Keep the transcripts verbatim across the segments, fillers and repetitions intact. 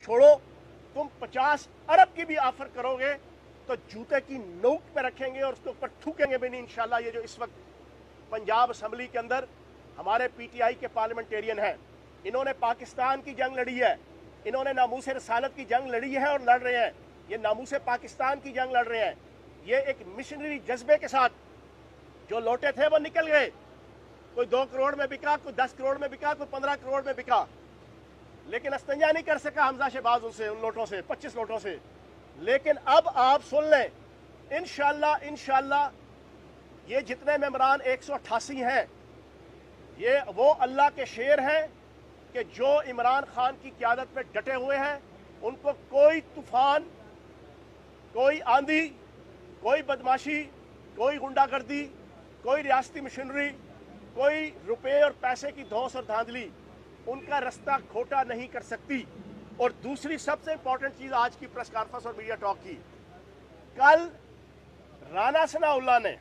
چھوڑو, تم پچاس ارب کی بھی آفر کرو گے تو جوتے کی نوک پہ رکھیں گے اور اس کے اوپر تھوکیں گے بھی نہیں انشاءاللہ. یہ جو اس وقت پنجاب اسمبلی کے اندر ہمارے پی ٹی آئی کے پارلیمنٹیرین ہیں, انہوں نے پاکستان کی جنگ لڑی ہے, انہوں نے ناموس رسالت کی جنگ لڑی ہے اور لڑ رہے ہیں, یہ ناموس پاکستان کی جنگ لڑ رہے ہیں. یہ ایک مشنری جذبے کے ساتھ جو لوٹے تھے وہ نکل گئے, کوئی دو کروڑ میں بکا, کوئی دس کروڑ میں بکا, کوئی پندرہ کروڑ میں بکا, لیکن استنجا نہیں کر سکا حمزہ شہباز ان سے, ان لوٹوں سے, پچیس لوٹوں سے. لیکن اب آپ سن لیں, انشاءاللہ انشاءاللہ یہ جتنے ممبران ایک سو اٹھاسی ہیں, یہ وہ اللہ کے شیر ہیں کہ جو عمران خان کی قیادت میں ڈٹے ہوئے ہیں. ان کو کوئی طوفان, کوئی آندھی, کوئی بدماشی, کوئی غنڈہ گردی, کوئی ریاستی مشنری, کوئی روپے اور پیسے کی دھوس اور دھاندلی ان کا رستہ کھوٹا نہیں کر سکتی. اور دوسری سب سے امپورٹنٹ چیز آج کی پریس کانفرنس اور میڈیا ٹاک کی, کل رانا ثناء اللہ نے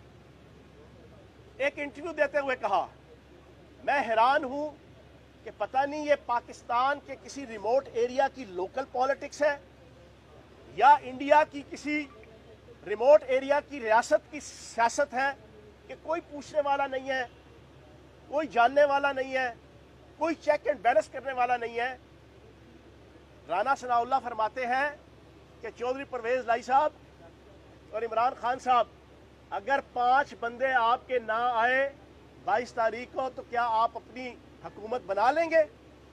ایک انٹرویو دیتے ہوئے کہا, میں حیران ہوں کہ پتہ نہیں یہ پاکستان کے کسی ریموٹ ایریا کی لوکل پالیٹکس ہے یا انڈیا کی کسی ریموٹ ایریا کی ریاست کی سیاست ہے کہ کوئی پوچھنے والا نہیں ہے, کوئی جاننے والا نہیں ہے, کوئی چیک اینڈ بیلنس کرنے والا نہیں ہے. رانا ثناء اللہ فرماتے ہیں کہ چودھری پرویز لائی صاحب اور عمران خان صاحب, اگر پانچ بندے آپ کے نہ آئے بائیس تاریخ کو تو کیا آپ اپنی حکومت بنا لیں گے؟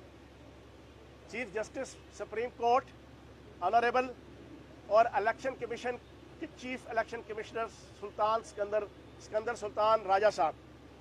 Chief justice supreme court honourable اور الیکشن کمیشن کے chief election commissioner Sultan Sikandar Sikandar Sultan Raja Sahib,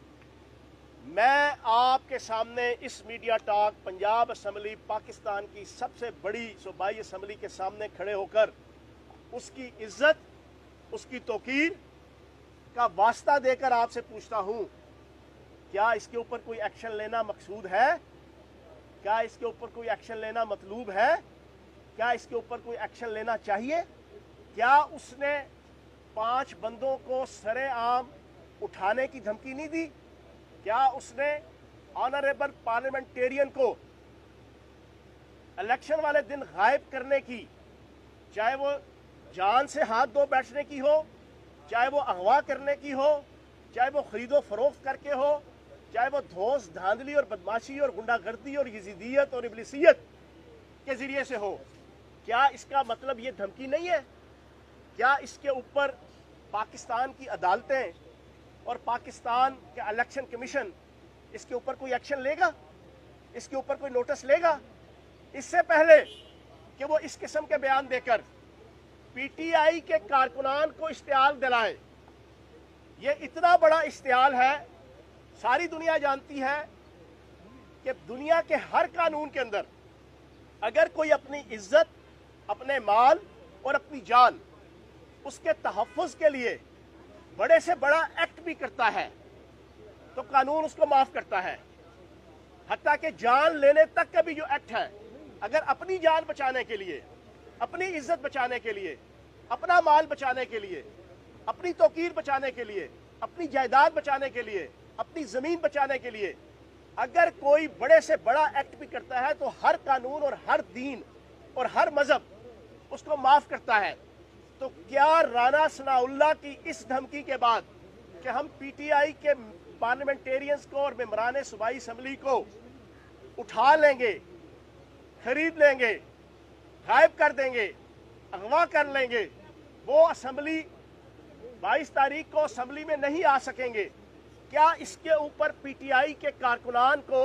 میں آپ کے سامنے اس media talk Punjab assembly Pakistan کی سب سے بڑی صوبائی اسمبلی کے سامنے کھڑے ہو کر اس کی عزت, اس کی توقیر کا واسطہ دے کر آپ سے پوچھتا ہوں, کیا اس کے اوپر کوئی ایکشن لینا مقصود ہے؟ کیا اس کے اوپر کوئی ایکشن لینا مطلوب ہے؟ کیا اس کے اوپر کوئی ایکشن لینا چاہیے؟ کیا اس نے پانچ بندوں کو سر عام اٹھانے کی دھمکی نہیں دی؟ کیا اس نے آنریبل پارلیمنٹیرین کو الیکشن والے دن غائب کرنے کی, چاہے وہ جان سے ہاتھ دھو بیٹھنے کی ہو, چاہے وہ اغوا کرنے کی ہو, چاہے وہ خرید و فروخت کر کے ہو, چاہے وہ دھوس دھاندلی اور بدماشی اور غنڈہ گردی اور یزیدیت اور ابلیسیت کے ذریعے سے ہو, کیا اس کا مطلب یہ دھمکی نہیں ہے؟ کیا اس کے اوپر پاکستان کی عدالتیں اور پاکستان کا الیکشن کمیشن اس کے اوپر کوئی ایکشن لے گا؟ اس کے اوپر کوئی نوٹس لے گا؟ اس سے پہلے کہ وہ اس قسم کے بیان دے کر پی ٹی آئی کے کارکنان کو اشتعال دلائے. یہ اتنا بڑا اشتعال ہے, ساری دنیا جانتی ہے کہ دنیا کے ہر قانون کے اندر اگر کوئی اپنی عزت, اپنے مال اور اپنی جان اس کے تحفظ کے لیے بڑے سے بڑا ایکٹ بھی کرتا ہے تو قانون اس کو معاف کرتا ہے. حتیٰ کہ جان لینے تک کا بھی جو ایکٹ ہے, اگر اپنی جان بچانے کے لیے, اپنی عزت بچانے کے لیے, اپنا مال بچانے کے لیے, اپنی توقیر بچانے کے لیے, اپنی جائیداد بچانے کے لیے, اپنی زمین بچانے کے لیے اگر کوئی بڑے سے بڑا ایکٹ بھی کرتا ہے تو ہر قانون اور ہر دین اور ہر مذہب اس کو معاف کرتا ہے. تو کیا رانا ثناء اللہ کی اس دھمکی کے بعد کہ ہم پی ٹی آئی کے پارلیمنٹیرینز کو اور ممبران صوبائی اسمبلی کو اٹھا لیں گے, خرید لیں گے, غائب کر دیں گے, اغوا کر لیں گے, وہ اسمبلی بائیس تاریخ کو اسمبلی میں نہیں آ سکیں گے؟ کیا اس کے اوپر پی ٹی آئی کے کارکنان کو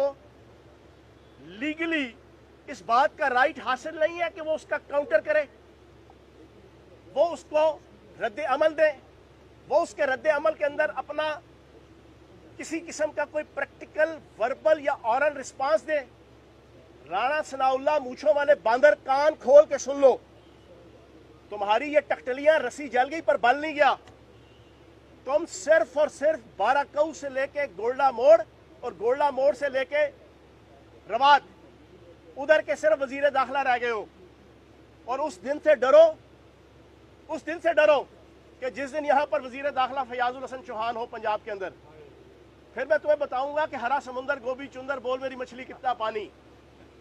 لیگلی اس بات کا رائٹ حاصل نہیں ہے کہ وہ اس کا کاؤنٹر کرے, وہ اس کو رد عمل دیں, وہ اس کے رد عمل کے اندر اپنا کسی قسم کا کوئی پریکٹیکل وربل یا اورل رسپانس دیں؟ رانا ثناء اللہ مونچھوں والے باندر, کان کھول کے سن لو, تمہاری یہ ٹکٹلیاں رسی جل گئی پر بل نہیں گیا. تم صرف اور صرف بارہ کاؤ سے لے کے گولڈا موڑ اور گولڈا موڑ سے لے کے روات ادھر کے صرف وزیر داخلہ رہ گئے ہو. اور اس دن سے ڈرو, اس دن سے ڈرو کہ جس دن یہاں پر وزیر داخلہ فیاض الحسن چوہان ہو پنجاب کے اندر, پھر میں تمہیں بتاؤں گا کہ ہرا سمندر گوبھی چندر بول میری مچھلی کتنا پانی.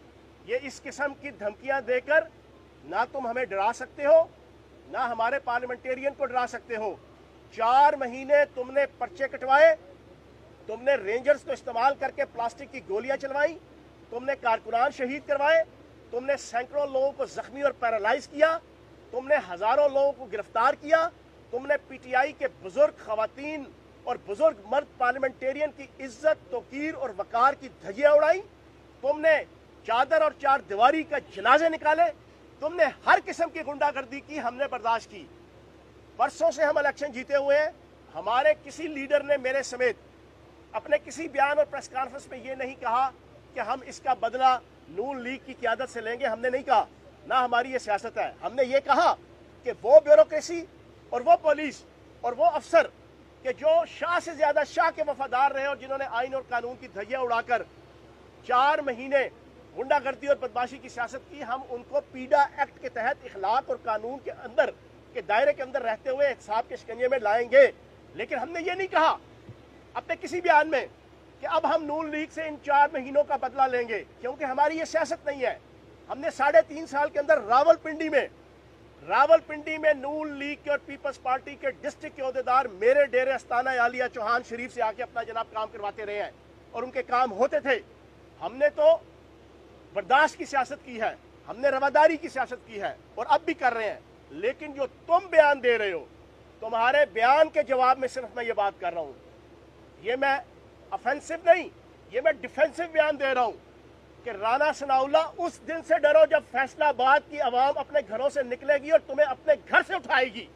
ये इस किस्म की धमकियां देकर ना तुम हमें डरा सकते हो, ना हमारे पार्लियामेंटेरियन को डरा सकते हो। चार महीने तुमने पर्चे कटवाए, तुमने रेंजर्स को इस्तेमाल करके प्लास्टिक की गोलियां चलवाई, तुमने कारकुनान शहीद करवाए, तुमने सैकड़ों लोगों को जख्मी और पैरालाइज किया, तुमने हजारों लोगों को गिरफ्तार किया, तुमने पीटीआई के बुजुर्ग खवातीन और बुजुर्ग मर्द पार्लियामेंटेरियन की इज्जत, तौकीर और वकार की धज्जियां उड़ाई, तुमने चादर और चार दीवारी का जनाजे निकाले, तुमने हर किस्म की गुंडागर्दी की, हमने बर्दाश्त की। परसों से हम इलेक्शन जीते हुए हैं। हमारे किसी लीडर ने मेरे समेत अपने किसी बयान और प्रेस कॉन्फ्रेंस में ये नहीं कहा कि हम इसका बदला नून लीग की क़यादत से लेंगे। हमने नहीं कहा, ना हमारी ये सियासत है। हमने ये कहा कि वो ब्यूरोक्रेसी और वो पुलिस और वो अफसर कि जो शाह से ज्यादा शाह के वफादार रहे और जिन्होंने आइन और कानून की धज्जियां उड़ाकर चार महीने गुंडागर्दी और बदमाशी की सियासत की, हम उनको पीडा एक्ट के तहत इखलाक और कानून के अंदर के दायरे के अंदर रहते हुए एहतसाब के शिकंजे में लाएंगे। लेकिन हमने ये नहीं कहा अपने किसी बयान में कि अब हम नून लीग से इन चार महीनों का बदला लेंगे, क्योंकि हमारी ये सियासत नहीं है। हमने साढ़े तीन साल के अंदर रावलपिंडी में रावलपिंडी में नून लीग के और पीपल्स पार्टी के डिस्ट्रिक्ट के अहदेदार मेरे डेरे अस्ताना आलिया चौहान शरीफ से आके अपना जनाब काम करवाते रहे हैं और उनके काम होते थे। हमने तो बर्दाश्त की सियासत की है, हमने रवादारी की सियासत की है और अब भी कर रहे हैं। लेकिन जो तुम बयान दे रहे हो, तुम्हारे बयान के जवाब में सिर्फ मैं ये बात कर रहा हूं, ये मैं ऑफेंसिव नहीं, ये मैं डिफेंसिव बयान दे रहा हूं कि राणा सनाउल्लाह उस दिन से डरो जब फैसलाबाद की आवाम अपने घरों से निकलेगी और तुम्हें अपने घर से उठाएगी।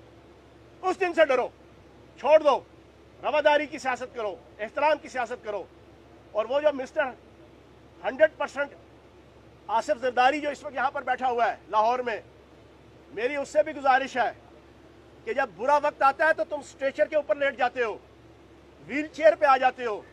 उस दिन से डरो, छोड़ दो, रवादारी की सियासत करो, एहतराम की सियासत करो। और वो जो mister hundred percent Asif Zardari जो इस वक्त यहां पर बैठा हुआ है लाहौर में, मेरी उससे भी गुजारिश है कि जब बुरा वक्त आता है तो तुम स्ट्रेचर के ऊपर लेट जाते हो, व्हील चेयर पे आ जाते हो,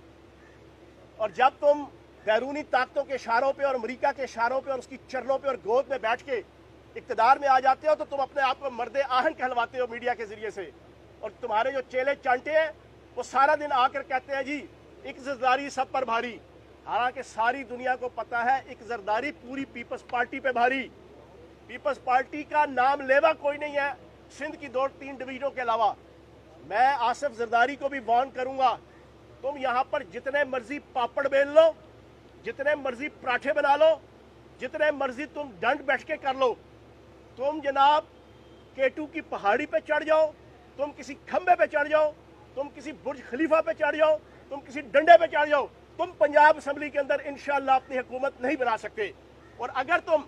और जब तुम बैरूनी ताकतों के इशारों पे और अमेरिका के इशारों पे और उसकी चरणों पे और गोद में बैठ के इक्तदार में आ जाते हो तो तुम अपने आप को मर्दे आहन कहलवाते हो मीडिया के जरिए से। और तुम्हारे जो चेले चांटे हैं वो सारा दिन आकर कहते हैं जी एक जरदारी सब पर भारी। हालांकि सारी दुनिया को पता है एक जरदारी पूरी पीपल्स पार्टी पे भारी। पीपल्स पार्टी का नाम लेवा कोई नहीं है सिंध की दो तीन डिवीजनों के अलावा। मैं आसिफ जरदारी को भी वार्न करूंगा, तुम यहां पर जितने मर्जी पापड़ बेल लो, जितने मर्जी पराठे बना लो, जितने मर्जी तुम डंड बैठ के कर लो, तुम जनाब केटू की पहाड़ी पे चढ़ जाओ, तुम किसी खंबे पे चढ़ जाओ, तुम किसी बुर्ज खलीफा पे चढ़ जाओ, तुम किसी डंडे पे चढ़ जाओ, तुम पंजाब असेंबली के अंदर इंशाअल्लाह अपनी हुकूमत नहीं बना सकते। और अगर तुम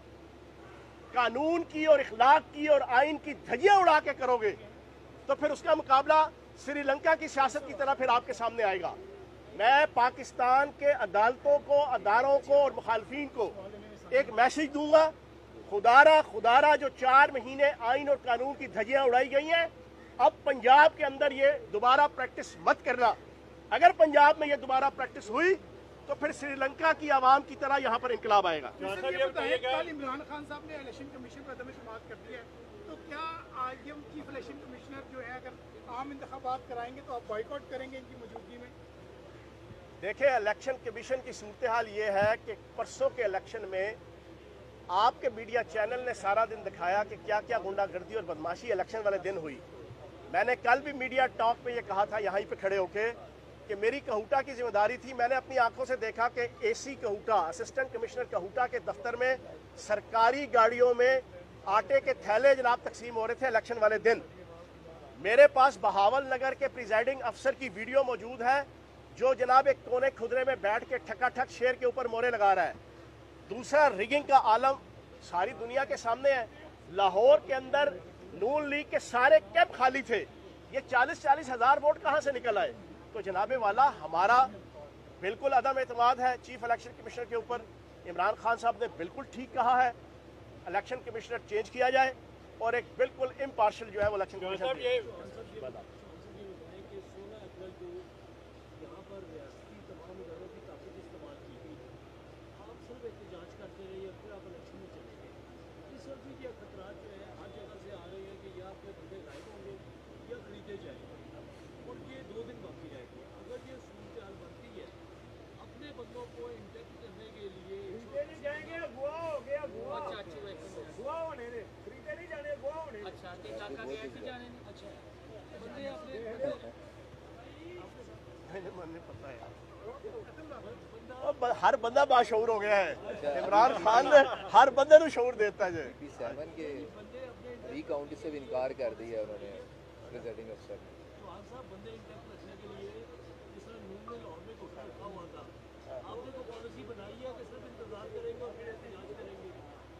कानून की और इखलाक की और आइन की धज्जियां उड़ा के करोगे तो फिर उसका मुकाबला श्रीलंका की सियासत की तरह फिर आपके सामने आएगा। मैं पाकिस्तान के अदालतों को, अदारों को और मुखालफीन को एक मैसेज दूंगा, खुदारा खुदारा जो चार महीने आइन और कानून की धज्जियां उड़ाई गई हैं, अब पंजाब के अंदर ये दोबारा प्रैक्टिस मत करना। अगर पंजाब में ये दोबारा प्रैक्टिस हुई तो फिर श्रीलंका की आवाम की तरह यहाँ पर इंकलाब आएगा। कल इमरान खान साहब ने इलेक्शन कमीशन पर अदम समाअत कर दी है, तो क्या आज हम चीफ इलेक्शन कमिश्नर जो है अगर आम इंतखाबात कराएंगे तो आप बॉयकॉट करेंगे इनकी मौजूदगी में? देखिए, इलेक्शन कमीशन की सूरत हाल ये है कि परसों के इलेक्शन में आपके मीडिया चैनल ने सारा दिन दिखाया कि क्या क्या गुंडागर्दी और बदमाशी इलेक्शन वाले दिन हुई। मैंने कल भी मीडिया टॉक पे ये कहा था यहीं पे खड़े होके कि मेरी कहूटा की जिम्मेदारी थी। मैंने अपनी आंखों से देखा कि AC Kahuta, assistant commissioner Kahuta के दफ्तर में सरकारी गाड़ियों में आटे के थैले जनाब तकसीम हो रहे थे इलेक्शन वाले दिन। मेरे पास बहावल नगर के प्रिजाइडिंग अफसर की वीडियो मौजूद है जो जनाब एक कोने खुदरे में बैठ के ठकाठक शेर के ऊपर मोरे लगा रहा है। दूसरा, रिगिंग का आलम सारी दुनिया के सामने है। लाहौर के अंदर नून लीग के सारे कैंप खाली थे, ये चालीस चालीस हजार वोट कहां से निकल आए? तो जनाबे वाला, हमारा बिल्कुल अदम एतमाद है चीफ इलेक्शन कमिश्नर के ऊपर। इमरान खान साहब ने बिल्कुल ठीक कहा है, इलेक्शन कमिश्नर चेंज किया जाए और एक बिल्कुल इम्पार्शियल जो है वो इलेक्शन कमिश्नर। دوسرے بندوں کو انٹیکٹ کرنے کے لیے خریدے نہیں جائیں گے گوا ہو گیا گوا اچھا اچھی ویسے گوا ہونے دے خریدے نہیں جانے گوا ہونے دے اچھا کہ علاقہ گیا ایسے جانے نہیں اچھا بندے اپنے مجھے پتا ہے ہر بندہ باشعور ہو گیا ہے عمران خان نے ہر بندے نو شعور دیتا ہے جی پی سیون کے ری کاؤنٹ سے بھی انکار کر دیا انہوں نے پریزائڈنگ افسر نے چوہان صاحب بندے انٹیکٹ رکھنے کے لیے جس طرح نون میں لاہور میں کچھ رکھا ہوا تھا آپ نے تو پالیسی بنائی ہے کہ صرف انتظار کریں گے اور پھر احتجاج کریں گے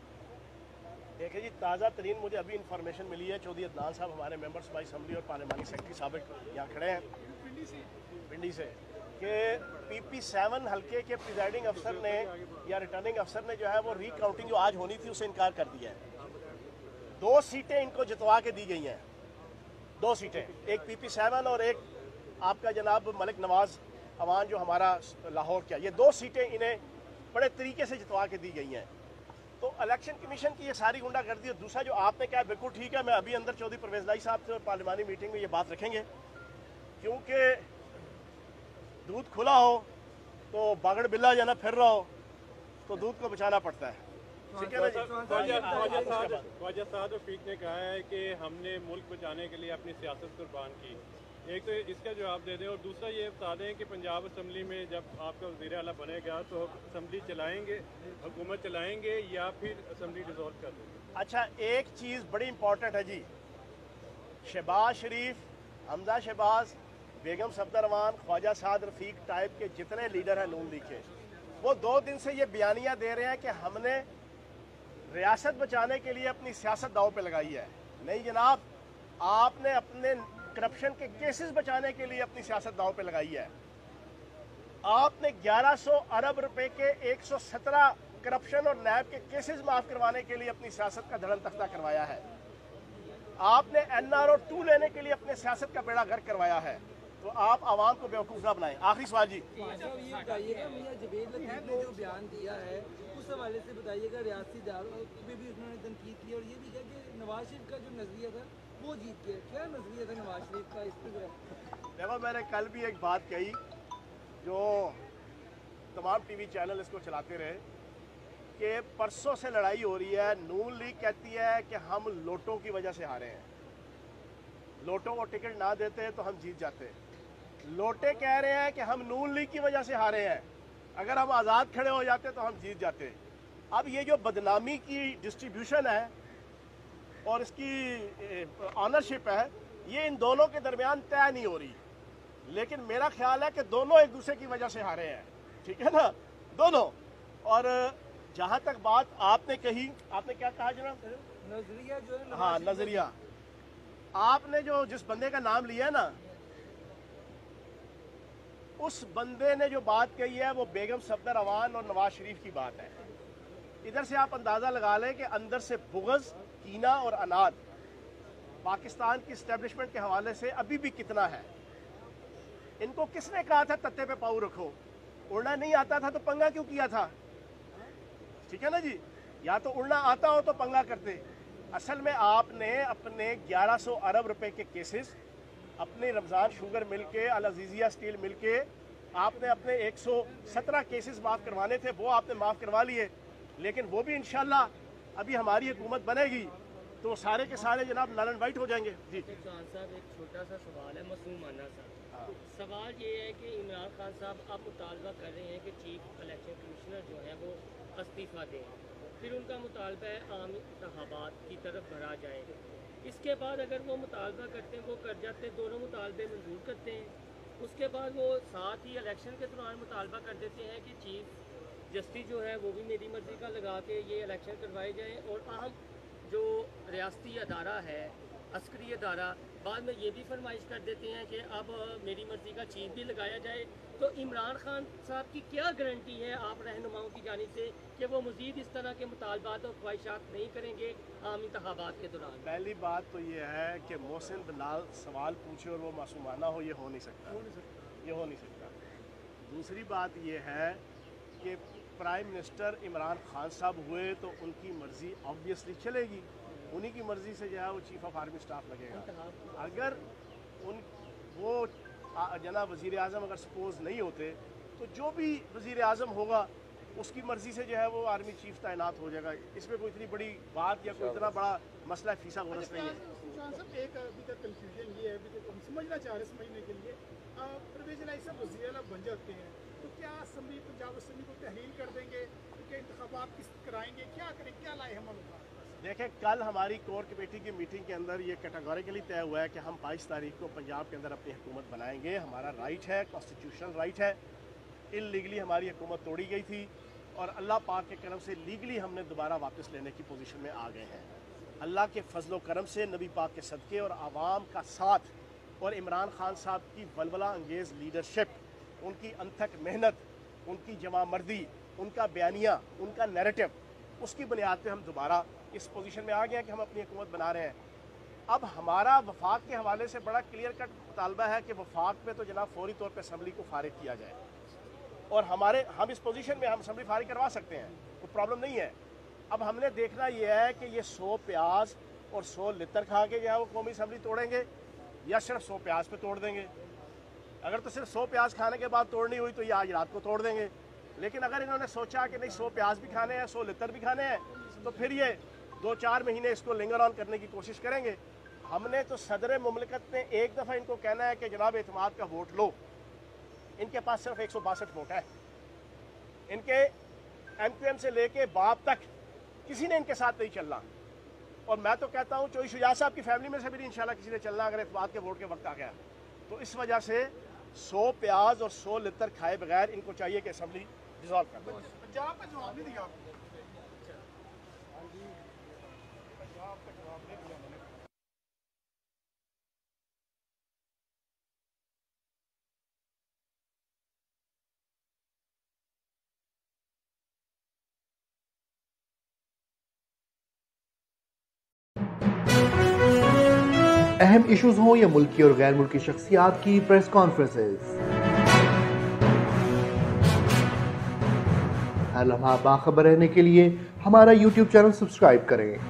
دیکھیں جی تازہ ترین مجھے ابھی انفارمیشن ملی ہے چودھری عدنان صاحب ہمارے ممبر صوبائی اسمبلی اور پارلیمانی سیکرٹری سابق یہاں کھڑے ہیں پنڈی سے کہ پی پی سیون حلقے کے پریزائڈنگ افسر نے یا ریٹرننگ افسر نے جو ہے وہ ری کاؤنٹنگ جو آج ہونی تھی اسے انکار کر دیا ہے دو سیٹیں ان کو جتوا کے دی گئی ہیں دو سیٹیں ایک پی پی سیون اور ایک آپ کا جناب ملک نواز عوان جو ہمارا لاہور کیا یہ دو سیٹیں انہیں بڑے طریقے سے جتوا کے دی گئی ہیں تو الیکشن کمیشن کی یہ ساری گنڈا گردی اور دوسرا جو آپ نے کہا بالکل ٹھیک ہے میں ابھی اندر چودھری پرویز لائی صاحب سے پارلیمانی میٹنگ میں یہ بات رکھیں گے کیونکہ دودھ کھلا ہو تو باگڑ بلا جانا پھر رہا ہو تو دودھ کو بچانا پڑتا ہے ٹھیک ہے نا جی خواجہ سعد رفیق نے کہا ہے کہ ہم نے ملک بچانے کے لیے اپنی سیاست قربان کی ایک تو اس کا جواب دے دیں اور دوسرا یہ بتا دیں کہ پنجاب اسمبلی میں جب آپ کا وزیر اعلیٰ بنے گا تو اسمبلی چلائیں گے حکومت چلائیں گے یا پھر اسمبلی ڈیزالو کر دیں گے اچھا ایک چیز بڑی امپورٹنٹ ہے جی شہباز شریف حمزہ شہباز بیگم صفدر امان خواجہ سعد رفیق ٹائپ کے جتنے لیڈر ہیں نون لیگ کے وہ دو دن سے یہ بیانیہ دے رہے ہیں کہ ہم نے ریاست بچانے کے لیے اپنی سیاست داؤ پہ لگائی ہے نہیں جناب آپ نے اپنے کرپشن کے کیسز بچانے کے لیے اپنی سیاست داؤ پہ لگائی ہے آپ نے گیارہ سو ارب روپے کے ایک سو سترہ کرپشن اور نیب کے کیسز معاف کروانے کے لیے اپنی سیاست کا دھڑن تختہ کروایا ہے آپ نے این آر او ٹو لینے کے لیے اپنے سیاست کا بیڑا غرق کروایا ہے تو آپ عوام کو بیوقوف نہ بنائیں آخری سوال جی یہ بتائیے گا میاں جبیر لطیف نے جو بیان دیا ہے اس حوالے سے بتائیے گا ریاستی اداروں پہ بھی انہوں نے تنقید کی اور یہ بھی کہا کہ نواز شریف کا جو نظریہ تھا وہ جیت گیا کیا نظریہ تھا نواز شریف کا اس پہ دیکھو میں نے کل بھی ایک بات کہی جو تمام ٹی وی چینل اس کو چلاتے رہے کہ پرسوں سے لڑائی ہو رہی ہے نون لیگ کہتی ہے کہ ہم لوٹوں کی وجہ سے ہارے ہیں لوٹوں کو ٹکٹ نہ دیتے تو ہم جیت جاتے لوٹے کہہ رہے ہیں کہ ہم نون لیگ کی وجہ سے ہارے ہیں اگر ہم آزاد کھڑے ہو جاتے تو ہم جیت جاتے اب یہ جو بدنامی کی ڈسٹریبیوشن ہے اور اس کی آنرشپ ہے یہ ان دونوں کے درمیان طے نہیں ہو رہی لیکن میرا خیال ہے کہ دونوں ایک دوسرے کی وجہ سے ہارے ہیں ٹھیک ہے نا دونوں اور جہاں تک بات آپ نے کہی آپ نے کیا کہا جناب نظریہ جو ہے ہاں نظریہ آپ نے جو جس بندے کا نام لیا نا اس بندے نے جو بات کہی ہے وہ بیگم صفدر امان اور نواز شریف کی بات ہے ادھر سے آپ اندازہ لگا لیں کہ اندر سے بغض کینہ اور اناد پاکستان کی اسٹیبلشمنٹ کے حوالے سے ابھی بھی کتنا ہے ان کو کس نے کہا تھا تتے پہ پاؤں رکھو اڑنا نہیں آتا تھا تو پنگا کیوں کیا تھا ٹھیک ہے نا جی یا تو اڑنا آتا ہو تو پنگا کرتے اصل میں آپ نے اپنے گیارہ سو ارب روپے کے کیسز اپنے رمضان شوگر مل کے العزیزیہ اسٹیل مل کے آپ نے اپنے ایک سو سترہ کیسز معاف کروانے تھے وہ آپ نے معاف کروا لیے لیکن وہ بھی انشاءاللہ ابھی ہماری حکومت بنے گی تو سارے کے سارے جناب نل اینڈ وائٹ ہو جائیں گے جی چوہان صاحب ایک چھوٹا سا سوال ہے معصومانہ سا سوال یہ ہے کہ عمران خان صاحب آپ مطالبہ کر رہے ہیں کہ چیف الیکشن کمشنر جو ہے وہ استعفیٰ دیں پھر ان کا مطالبہ ہے عام انتخابات کی طرف بڑھا جائے اس کے بعد اگر وہ مطالبہ کرتے ہیں وہ کر جاتے ہیں دونوں مطالبے منظور کرتے ہیں اس کے بعد وہ ساتھ ہی الیکشن کے دوران مطالبہ کر دیتے ہیں کہ چیف جسٹس جو ہے وہ بھی میری مرضی کا لگا کے یہ الیکشن کروائے جائیں اور اہم جو ریاستی ادارہ ہے عسکری ادارہ بعد میں یہ بھی فرمائش کر دیتے ہیں کہ اب میری مرضی کا چیف بھی لگایا جائے تو عمران خان صاحب کی کیا گارنٹی ہے آپ رہنماؤں کی جانب سے کہ وہ مزید اس طرح کے مطالبات اور خواہشات نہیں کریں گے عام انتخابات کے دوران پہلی بات تو یہ ہے کہ محسن بلال سوال پوچھے اور وہ معصومانہ ہو یہ ہو نہیں سکتا یہ ہو نہیں سکتا دوسری بات یہ ہے کہ پرائم منسٹر عمران خان صاحب ہوئے تو ان کی مرضی آبویسلی چلے گی انہی کی مرضی سے جو ہے وہ چیف آف آرمی سٹاف لگے گا اگر ان وہ جناب وزیر اعظم اگر سپوز نہیں ہوتے तो जो भी वज़ीर आज़म होगा उसकी मर्ज़ी से जो है वो आर्मी चीफ तैनात हो जाएगा। इसमें कोई इतनी बड़ी बात या कोई इतना बड़ा मसला फीसा गोरस नहीं है। सुशांत साहब, एक अभी तक कंफ्यूजन ये है, अभी तक हम समझना चाह रहे समझने के लिए, परवेज़ इलाही साहब वज़ीर आला बन जाते हैं तो क्या असम्बली पंजाब असम्बली को तहरीर कर देंगे, क्या इंतखाबात किस कराएंगे, क्या करें, क्या लाए हम लोग? देखें, कल हमारी कोर कमेटी की मीटिंग के अंदर ये कैटेगोरिकली तय हुआ है कि हम बाईस तारीख को पंजाब के अंदर अपनी हुकूमत बनाएंगे। हमारा राइट है, कॉन्स्टिट्यूशनल राइट है। इलीगली हमारी हुकूमत तोड़ी गई थी और अल्लाह पाक के करम से लीगली हमने दोबारा वापस लेने की पोजीशन में आ गए हैं। अल्लाह के फजलो करम से, नबी पाक के सदक़े और आवाम का साथ और इमरान खान साहब की वलवला अंगेज़ लीडरशिप, उनकी अनथक मेहनत, उनकी जमा मर्दी, उनका बयानिया, उनका नैरेटिव, उसकी बुनियाद पे हम दोबारा इस पोजीशन में आ गए हैं कि हम अपनी हुकूमत बना रहे हैं। अब हमारा वफाक के हवाले से बड़ा क्लियर कट मुतालबा है कि वफाक पे तो जनाब फौरी तौर पे असम्बली को फारिग किया जाए और हमारे हम इस पोजीशन में हम असम्बली फारिग करवा सकते हैं, कोई प्रॉब्लम नहीं है। अब हमने देखना ये है कि ये सौ प्याज और सौ लितर खा के जो है वो कौमी असम्बली तोड़ेंगे या सिर्फ सौ प्याज पे तोड़ देंगे। अगर तो सिर्फ सौ प्याज खाने के बाद तोड़नी हुई तो ये आज रात को तोड़ देंगे, लेकिन अगर इन्होंने सोचा कि नहीं सौ प्याज भी खाने हैं, सौ लितर भी खाने हैं, तो फिर ये दो चार महीने इसको लिंगर ऑन करने की कोशिश करेंगे। हमने तो सदर मुमलिकत ने एक दफ़ा इनको कहना है कि जनाब एतमाद का वोट लो। इनके पास सिर्फ एक सौ बासठ वोट है। इनके एम क्यू एम से लेके बाप तक किसी ने इनके साथ नहीं चलना। और मैं तो कहता हूँ चौधरी शुजात साहब की फैमिली में से भी इंशाल्लाह किसी ने चलना अगर एतमाद के वोट के वक्त आ गया। तो इस वजह से सौ प्याज और सौ लितर खाए बगैर इनको चाहिए कि असम्बली डिसॉल्व कर दो। पंजाब का जवाब नहीं दिया आपने। अहम इश्यूज हों या मुल्की और गैर मुल्की शख्सियात की प्रेस कॉन्फ्रेंसेस, हर लम्हा बाखबर रहने के लिए हमारा यूट्यूब चैनल सब्सक्राइब करें।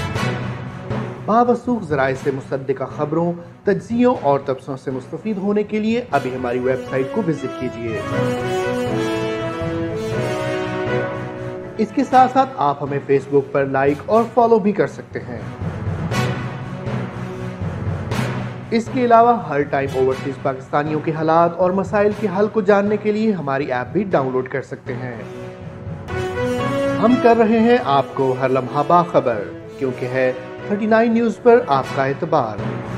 बावसूख ज़राए से मुसद्दिक़ा खबरों, तज्ज़ियों और तबसरों से मुस्तफ़ीद होने के लिए अभी हमारी वेबसाइट को विजिट कीजिए। इसके साथ साथ आप हमें फेसबुक पर लाइक और फॉलो भी कर सकते हैं। इसके अलावा हर टाइम ओवरसीज पाकिस्तानियों के हालात और मसाइल के हल को जानने के लिए हमारी ऐप भी डाउनलोड कर सकते हैं। हम कर रहे हैं आपको हर लम्हा बाखबर, क्योंकि है थर्टी नाइन न्यूज़ पर आपका एतबार।